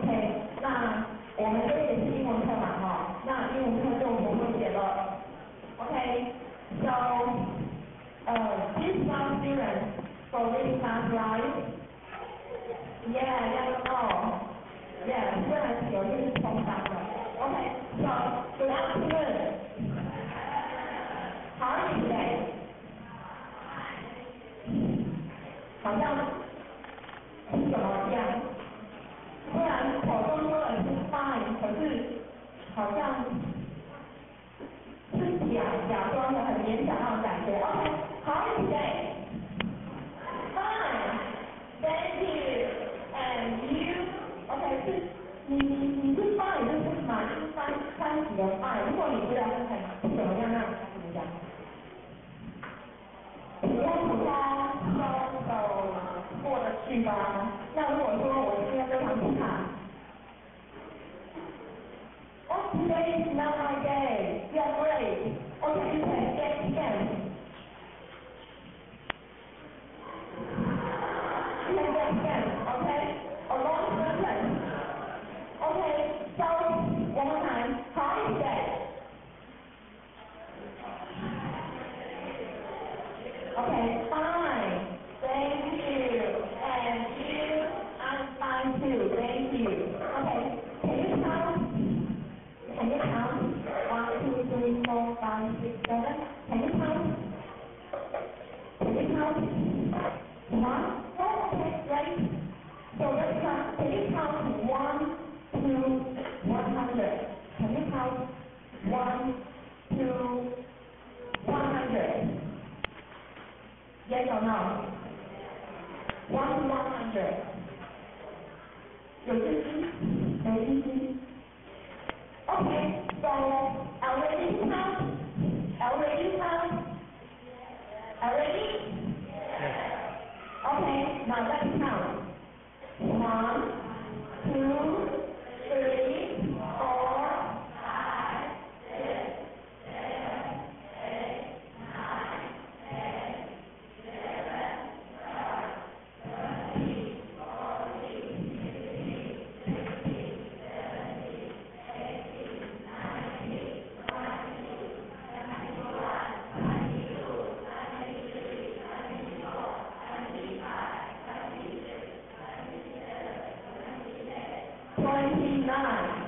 OK，那我们这也是英文课嘛，哈，那英文课就不会写了。OK，so these one students for reading class right? Yeah, no. Yeah, 虽然有些是重伤的。OK，so good afternoon. How are you today? 好像是怎么样？虽然口中说的是 fine， 可是好像是假装的很勉强那种感觉。OK， How are you today? Fine, thank you. And you? OK， 是你是 fine 就是满30的 fine。如果你觉得很不怎么样，那该怎么讲？普通过得去吧。那如果说我今天非常不好，Oh, today is not my day. Yeah, great. Okay, you can get again. You can get again, okay? A long sentence. Okay, so one more time. How is today? Okay, fine. Thank you. And you? I'm fine too. Thank you. Okay, can you count? Can you count? 1, 2, 3, 4, 5, 6, 7. Can you count? Can you count? 1? Oh, okay, great. So let's count. Can you count 1 to 100? Can you count 1 to 100? Yes or no? 1 to 100. 有自信，没自信。Okay, so already count? Already count? Already? Okay, now let's count. 1, 2, 3, 4, 5, 6, 7, 8, 9, 10, 11, 12, 13, 14, 15, 16, 17, 18, 19, 20, 21, 22, 23, 24, 25, 26, 27, 28, 29.